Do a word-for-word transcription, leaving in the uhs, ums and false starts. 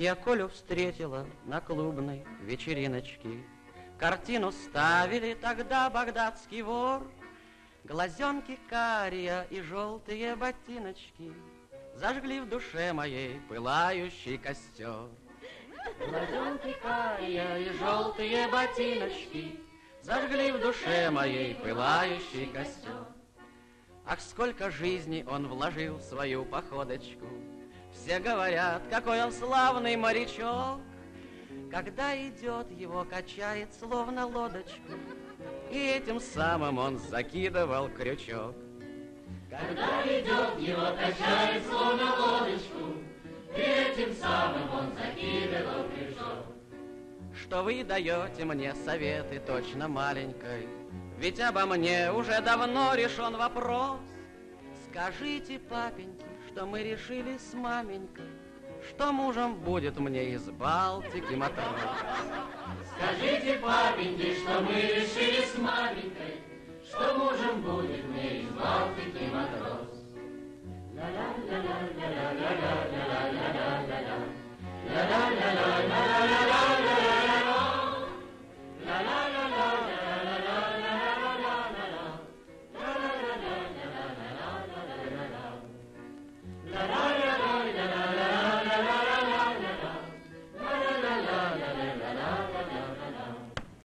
Я Колю встретила на клубной вечериночке. Картину ставили тогда «Багдадский вор». Глазенки кария и желтые ботиночки зажгли в душе моей пылающий костер. Глазенки кария и желтые ботиночки зажгли в душе моей пылающий костер. Ах, сколько жизни он вложил в свою походочку! Все говорят, какой он славный морячок. Когда идет, его качает словно лодочку, и этим самым он закидывал крючок. Когда идет, его качает словно лодочку, и этим самым он закидывал крючок. Что вы даете мне советы точно маленькой, ведь обо мне уже давно решен вопрос. Скажите, папеньки, что мы решили с маменькой, что мужем будет мне из Балтики матрос. Скажите, папеньки, что мы решили с маменькой, что мужем будет мне из Балтики матрос.